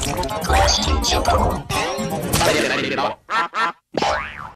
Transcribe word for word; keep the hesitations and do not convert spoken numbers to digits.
詳しい情報を。 何で何で何で